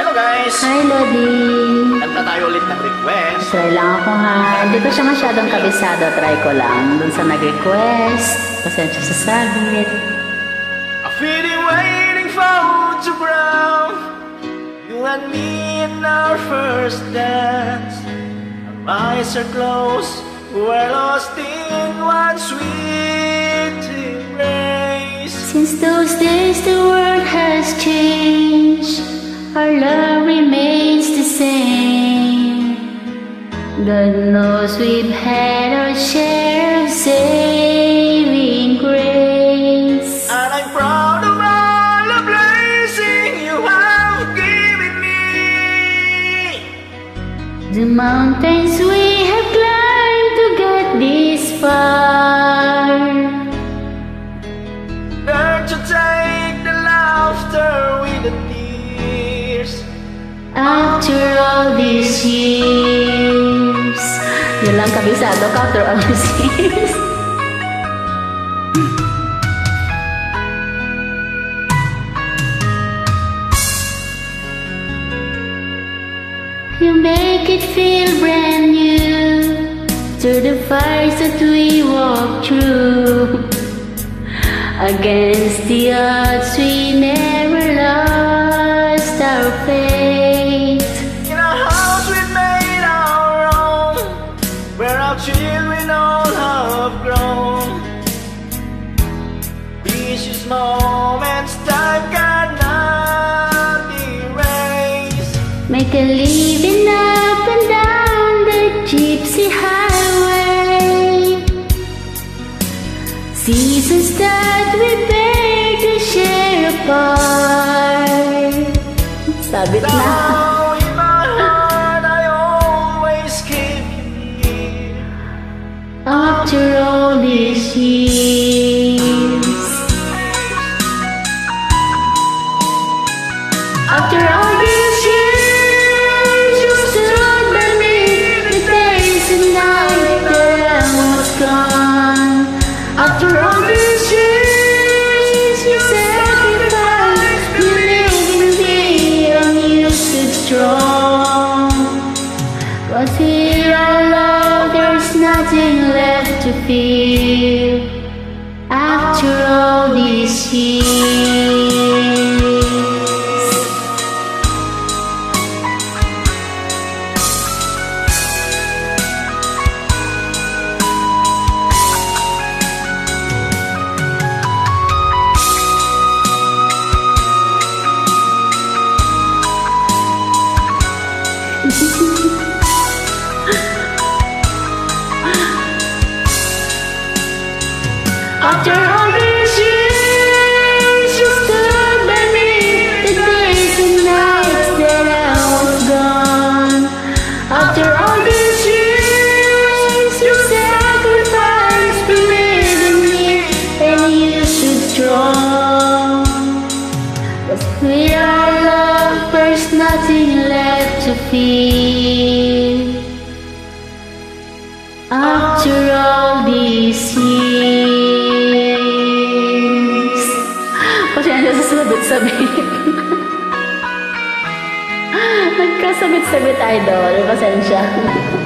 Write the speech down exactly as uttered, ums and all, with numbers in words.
Hello guys! Hi Lodi! Kanta tayo ulit ng request. Try lang ako ha. Hindi ko siya masyadong kabisado. Try ko lang. Dun sa nag-request. Pasensya sa sabit. A feeling waiting for to grow. You and me in our first dance. Our eyes are closed. We're lost in one sweet embrace. Since those days the world has changed. Our love remains the same. God knows we've had our share of saving grace. And I'm proud of all the blessing you have given me. The mountains we have climbed to get this far. Learn to take the laughter with the tears. After all these years. Yun lang kabisado ka, after all these years. You make it feel brand new through the fires that we walk through. Against the odds we never lost our faith. In a house we made our own, where our children all have grown. Precious moments time cannot erase. Make a living up and down the gypsy highway. Seasons that we bear to share apart. Sabit na. Now in my heart I always keep you near. After all these years. After all these years, you stood by me the days and nights that I was gone. After all these years, you sacrificed, you lived in me and you stood strong. But with our love, there's nothing left to fear. After all these years. After all these years, you stood by me the days and nights that I was gone. After all these years, you sacrificed, believed in me, and you stood strong. But with our love, there's nothing left to fear. After all these years. Pasensya sa sabit-sabit. Nagkasabit-sabit, idol. Pasensya.